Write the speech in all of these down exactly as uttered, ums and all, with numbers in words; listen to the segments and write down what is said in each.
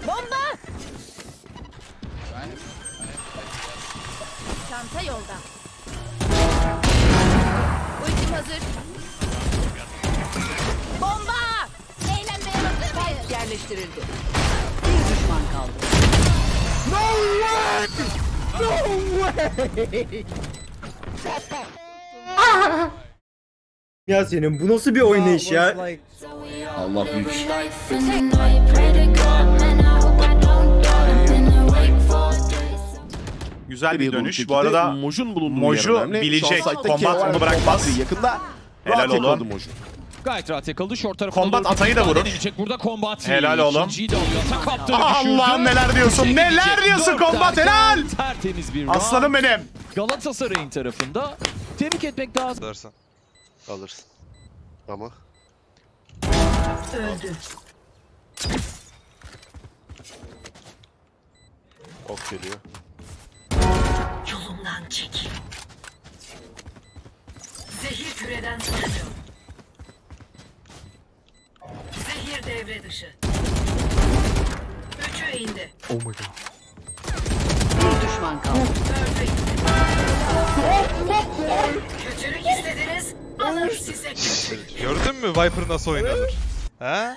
Bomba! Çanta yolda. Ultim hazır. Bomba! Eğlenmeye hazır mıyız? Yerleştirildi. Bir düşman kaldı. No way! No way! Ya senin bu nasıl bir oynayış ya? Allah büyük. Güzel bir dönüş. Bu arada Moj'un bulunduğu Moju bilecek. Kombat onu bırakmaz. Yakında. Helal oğlum. Moju. Gayet rahat yakaladı. Short tarafına Kombat doğru atayı da vurur. deneyecek burada Kombat. Helal oğlum. İkinciyi de alıyor. Atak kaptı, Allah'ım neler diyorsun? Neler diyorsun Kombat, helal! Tertemiz bir Aslanım benim. Galatasaray'ın tarafında. Tebrik etmek lazım. Alırsın. Alırsın. Ama. Öldü. Ok geliyor. Yolumdan çekil. Zehir küreden sarıyor. Zehir devre dışı. Üçü indi. Oh my god. Bir düşman kaldı. Dördü indi. Kötülük istediniz. Alın size kötülük. Gördün mü Viper nasıl oynanır? Ha?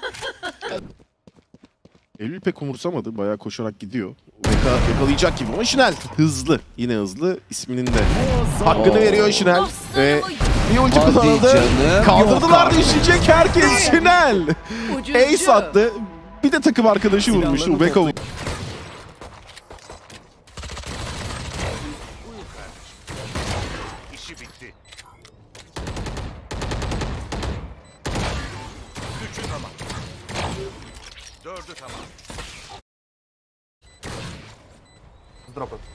Eylül pek umursamadı. Bayağı koşarak gidiyor. Yaka, yakalayacak gibi ama Şinel hızlı. Yine hızlı. İsminin de hakkını veriyor Şinel. Ve bir oyuncu kullanıldı. Kaldırdılar düşecek herkes Şinel. Ace attı. Bir de takım arkadaşı vurmuştu. Ubeka vurdu. İşi bitti. Üçü tamam. Dördü tamam. Drop it.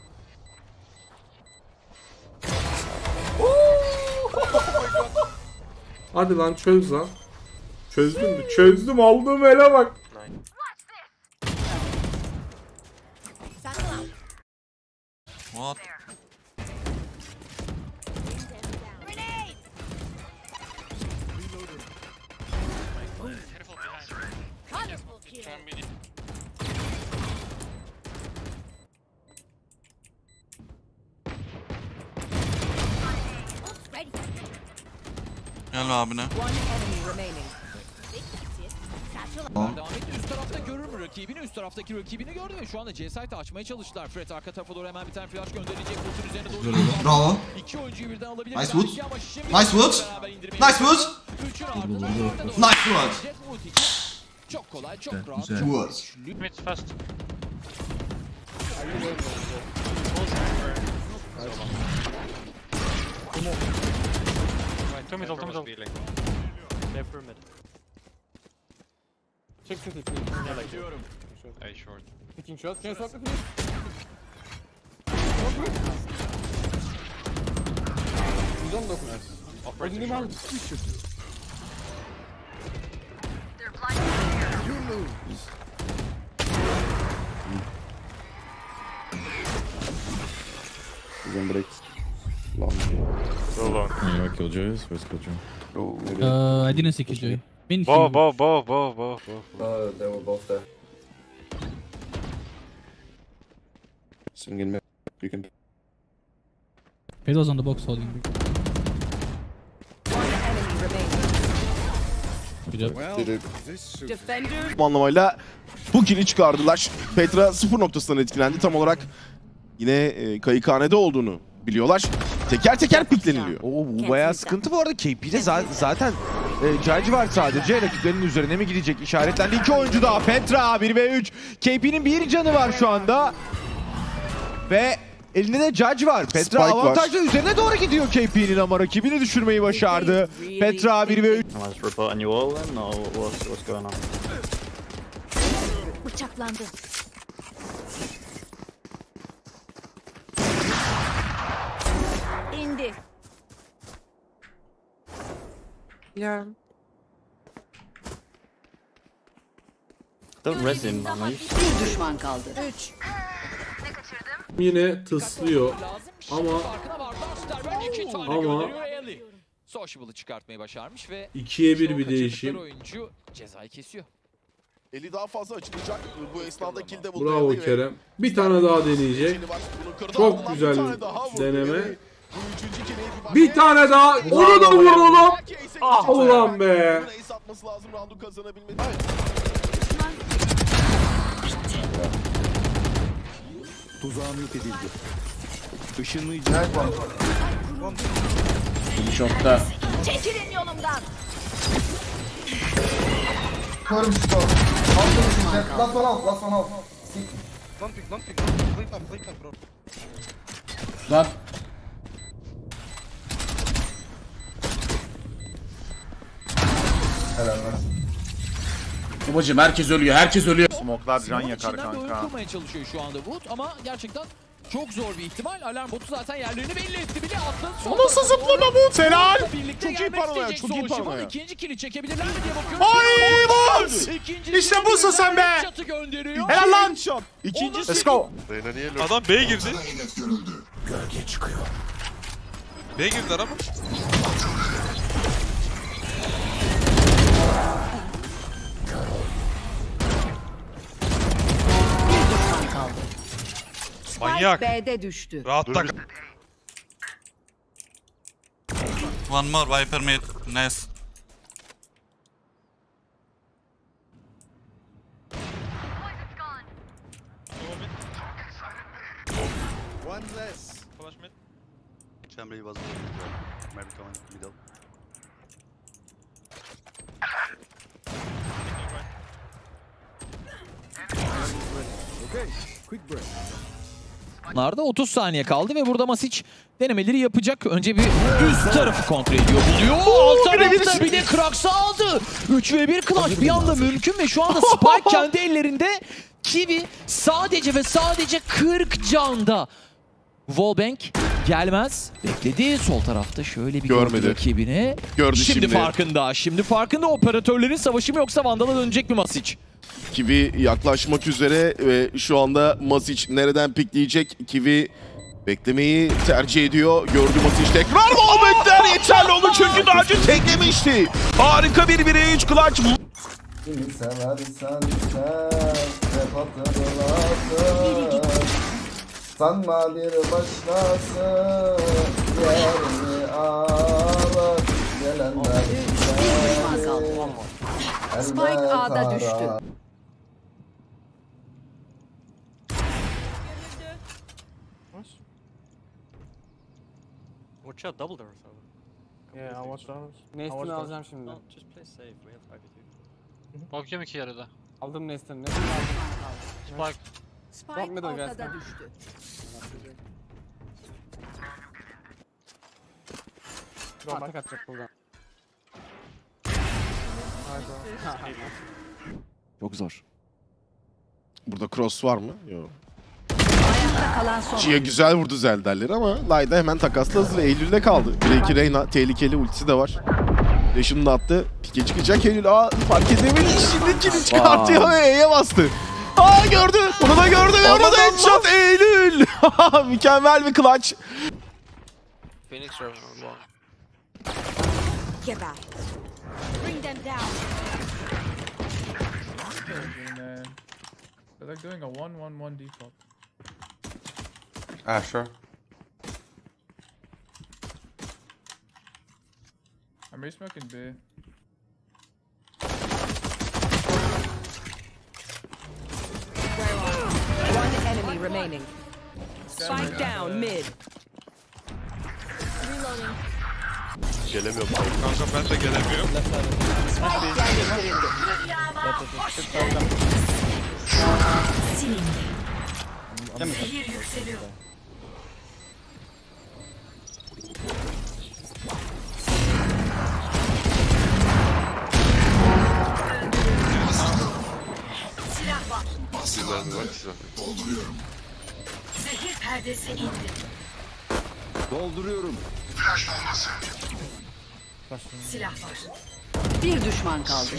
Hadi lan çöz lan. Çözdüm mü? Çözdüm, aldığım ele bak. What? Gel abine. Ahmet üst tarafta görür mü rakibini? Üst taraftaki rakibini gördü ve şu anda C site'ı açmaya çalıştılar. Fred arka tarafa doğru hemen bir tane flash gönderecek. Kurtun üzerine doğru. Bravo. İki oyuncuyu birden alabilir. Nice wood. Nice wood. Nice wood. Nice wood. Çok kolay, çok rahat. Wood. Two middle, two middle. Left for mid. Check city. A short. Picking shots. Can you swap with me? yüz on dokuz. Ödünü var mı? Break. Long. So long. Yeah, Killjoys. Where's Killjoy? Oh, Uh, I didn't see Killjoy. Bow, bow, bow, bow, bow, bow. Uh, they were both there. Swing in mid. You can. Pedro was on the box holding. Good job. Defender. Bu anlamayla bu kill'i çıkardılar. Petra sıfır noktasından etkilendi. Tam olarak yine e, kayıkhanede olduğunu biliyorlar. Teker teker pikleniliyor. Oo, bu bayağı sıkıntı bu arada. K P'de zaten e, Charge var sadece. Rakiplerinin üzerine mi gidecek? İşaretlendi. İki oyuncu daha. Petra bir ve üç. K P'nin bir canı var şu anda. Ve elinde de Judge var. Petra Spike avantajla var. üzerine doğru gidiyor K P'nin ama rakibini düşürmeyi başardı. Petra bir ve üç. Bıçaklandı. İndi. Ya. Bir düşman kaldı. Üç. Yine tıslıyor ama ama Sociable'ı çıkartmayı başarmış ve ikiye bir bir değişim. oyuncu cezayı kesiyor. Eli daha fazla açılacak. Bu esnada kill de buldu. Bravo Kerem. Bir tane daha deneyecek. Çok güzel deneme. Bir tane daha. Onu da vuralım. Ah ulan be. Tuzağım yok edildi. Işınlayıcı. Şokta. Çekilin yolumdan. Körüm şu. Last one out, last one out. Don't pick, don't pick. Play back, play back bro. Lan. Helal lan. Babacım herkes ölüyor, herkes ölüyor. Smoke'lar can yakar İçinden de oyun kanka. kurmaya çalışıyor şu anda Wood ama gerçekten çok zor bir ihtimal. Alarm botu zaten yerlerini belli etti bile. Atladı. O nasıl zıplama bu? Helal. Birlikte Çok iyi gelmek paranoya, isteyecek çok iyi Soulshimon. paranoya. İkinci kili çekebilirler mi diye bakıyoruz. Ay Wood! İkinci İşte busun sen be. Çatı gönderiyor. Helal lan. İkinci Let's go. Adam B'ye girdi. Gölge çıkıyor. B'ye girdiler ama. Manyak. B'de düştü. Rahat tak. One more Viper mid. Nice. One less. Flash mid. Chamber was maybe coming middle. Bunlarda otuz saniye kaldı ve burada Masic denemeleri yapacak. Önce bir üst tarafı kontrol ediyor. Buluyor. Alt tarafta bir de Krax'ı aldı. üç ve bir clutch bir anda mümkün ve şu anda Spike kendi ellerinde. Kiwi sadece ve sadece kırk canda. Wallbang gelmez. Bekledi sol tarafta şöyle bir Görmedi. gördü rakibini. Gördü şimdi. şimdi. farkında. Şimdi farkında operatörlerin savaşı mı yoksa Vandal'a dönecek mi Masic? Kiwi yaklaşmak üzere ve şu anda Masic nereden pikleyecek? Kiwi beklemeyi tercih ediyor. Gördü Masic tekrar Wallbang'ler yeterli oldu çünkü daha önce teklemişti. Harika bir bire üç clutch. Kimi seversen sev, hep hatırlasın. Sanma bir başkası yerini alır. Gelenler Spike A'da düştü. Watch out, double doors. Yeah, I watched those. Nest'ini alacağım şimdi. Just play safe. We have five v two. Bakıyorum iki yarıda. Aldım Nest'ini. Nest'ini aldım. Spike. Spike ortada düştü. Atak atacak buradan. Çok zor. Burada cross var mı? Yok. Ayakta kalan son. Chia güzel vurdu Zelder'leri ama Layda hemen takasla hazır. Eylül'de kaldı. bir iki Reyna tehlikeli ultisi de var. Reşim'i de attı. Pike çıkacak Eylül. Aa fark edemedi. Şimdi kili çıkartıyor ve E'ye bastı. Aa gördü. Onu da gördü ve ona da headshot Eylül. Mükemmel bir clutch. Phoenix River one. Geber. Bring them down. They're like doing a one one one default. Ah, sure. I'm re-smoking B. One enemy remaining. Spike down mid. Gelemiyorum. Kanka ben de gelemiyorum. Zehir yükseliyor. Silah var. Dolduruyorum. Zehir perdesi indi. Dolduruyorum. Silah var. Bir düşman kaldı.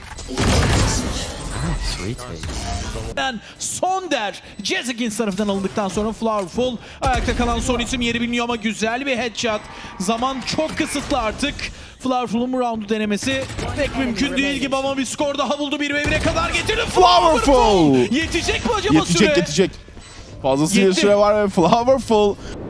Son der. Jezikins tarafından alındıktan sonra Flowerful ayakta kalan son isim yeri bilmiyor ama güzel bir headshot. Zaman çok kısıtlı artık. Flowerful'un bu roundu denemesi pek mümkün değil gibi ama bir skor daha buldu. bir ve bire kadar getirdi. Flowerful! Yetecek mi acaba Yetecek süre? yetecek. Fazlasıyla Yetti. süre var ve Flowerful